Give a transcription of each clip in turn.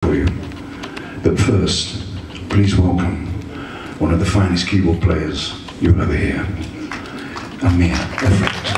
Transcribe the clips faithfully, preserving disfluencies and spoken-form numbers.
for you. But first, please welcome one of the finest keyboard players you'll ever hear, Amir Effect.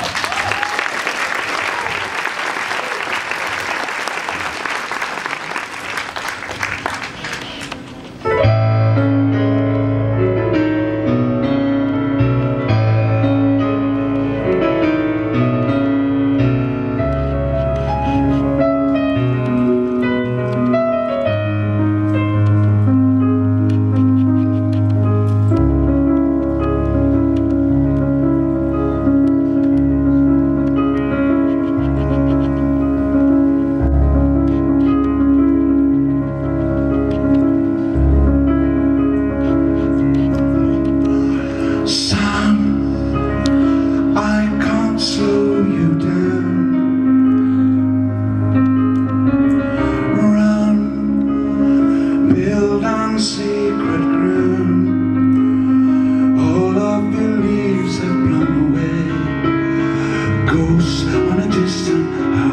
Secret ground, all of the leaves have blown away, ghosts on a distant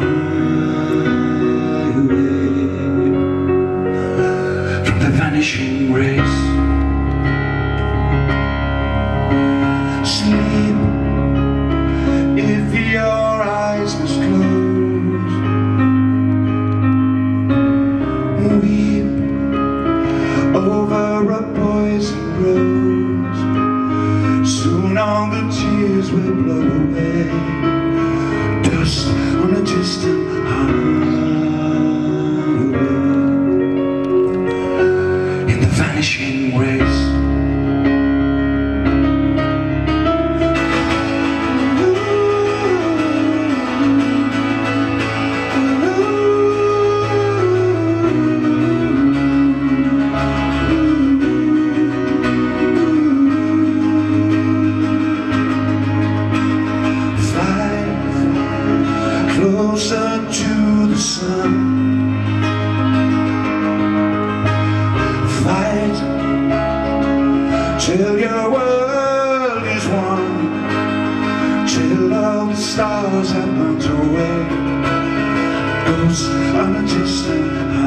highway, from the vanishing race. Sleep if your eyes must close. Weep over a poison rose. Soon all the tears will blow away, dust on a distant highway, in the vanishing race. Closer to the sun, fight till your world is won, till all the stars have burnt away, ghosts on a distant